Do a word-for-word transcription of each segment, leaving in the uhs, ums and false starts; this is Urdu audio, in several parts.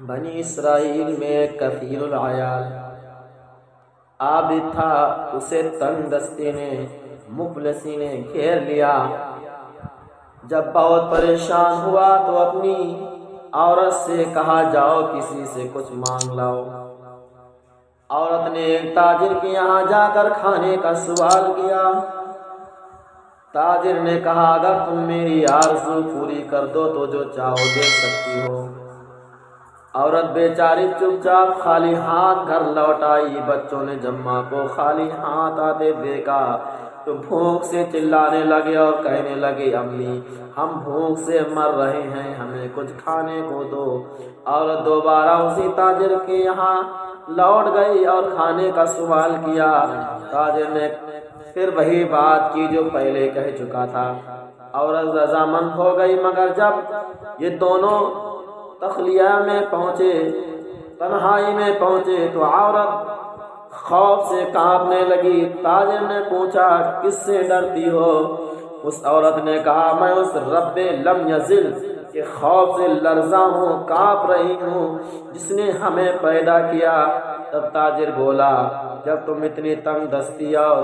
بنی اسرائیل میں کثیر العیال عابد تھا، اسے تنگ دستی نے مفلسی نے گھیر لیا۔ جب بہت پریشان ہوا تو اپنی عورت سے کہا جاؤ کسی سے کچھ مانگ لاؤ۔ عورت نے ایک تاجر کے یہاں جا کر کھانے کا سوال کیا۔ تاجر نے کہا اگر تم میری آرزو پوری کر دو تو جو چاہو دے سکتی ہو۔ عورت بیچاری چپ چاپ خالی ہاتھ گھر لوٹ آئی۔ بچوں نے جب ماں کو خالی ہاتھ آتے دیکھا تو بھوک سے چلانے لگے اور کہنے لگے امی ہم بھوک سے مر رہے ہیں، ہمیں کچھ کھانے کو دو۔ عورت دوبارہ اسی تاجر کے یہاں لوٹ گئی اور کھانے کا سوال کیا۔ تاجر نے پھر وہی بات کی جو پہلے کہہ چکا تھا۔ عورت رضامند ہو گئی، مگر جب یہ دونوں تخلیہ میں پہنچے، تنہائی میں پہنچے تو عورت خوف سے کانپنے لگی۔ تاجر نے پوچھا کس سے ڈرتی ہو؟ اس عورت نے کہا میں اس رب لم یزل کے خوف سے لرزاں ہوں، کانپ رہی ہوں جس نے ہمیں پیدا کیا۔ تب تاجر بولا جب تم اتنی تنگ دستی اور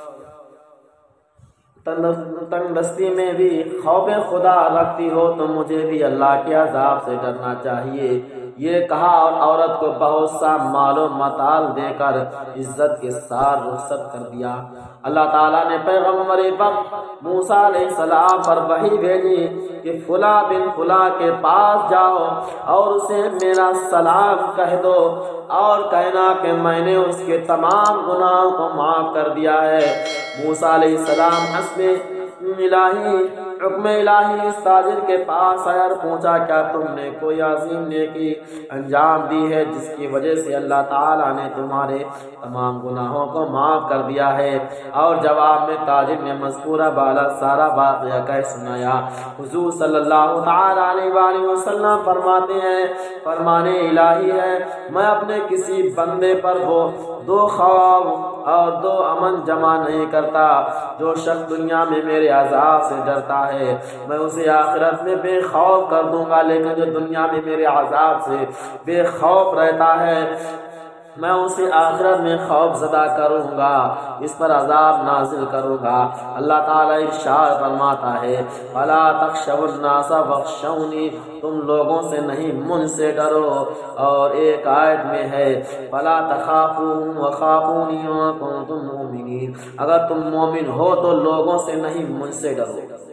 تنگ دستی میں بھی خوف خدا رکھتی ہو تو مجھے بھی اللہ کے عذاب سے ڈرنا چاہیے۔ یہ کہا اور عورت کو بہت سا مال و متاع دے کر عزت کے ساتھ رخصت کر دیا۔ اللہ تعالیٰ نے پیغمبر وقت موسیٰ علیہ السلام پر وحی بھیجی کہ فلاں بن فلاں کے پاس جاؤ اور اسے میرا سلام کہہ دو اور کہنا کہ میں نے اس کے تمام گناہوں کو معاف کر دیا ہے۔ موسیٰ علیہ السلام حسب الہی حکم الہی اس تاجر کے پاس آیا اور پوچھا کیا تم نے کوئی عظیم نیکی انجام دی ہے جس کی وجہ سے اللہ تعالیٰ نے تمہارے تمام گناہوں کو معاف کر دیا ہے؟ اور جواب میں تاجر نے مذکورہ بالا سارا واقعہ کہہ سنایا۔ حضور صلی اللہ تعالیٰ علیہ وآلہ وسلم فرماتے ہیں فرمانے الہی ہے میں اپنے کسی بندے پر وہ دو خوف اور دو امن جمع نہیں کرتا۔ جو شخص دنیا میں میرے عذاب سے ڈرتا ہے میں اسے آخرت میں بے خوف کر دوں گا، لیکن جو دنیا میں میرے عذاب سے بے خوف رہتا ہے میں اسے آخرت میں خوف زدہ کروں گا، اس پر عذاب نازل کروں گا۔ اللہ تعالیٰ ارشاد فرماتا ہے فَلَا تَخْشَوُا النَّاسَ وَاخْشَوْنِی تم لوگوں سے نہیں مجھ سے ڈرو۔ اور ایک آیت میں ہے فَلَا تَخَافُوهُمْ وَخَافُونِی إِن کُنتُم مُؤْمِنِینَ اگر تم مومن ہو تو لوگوں سے نہیں مجھ سے ڈرو۔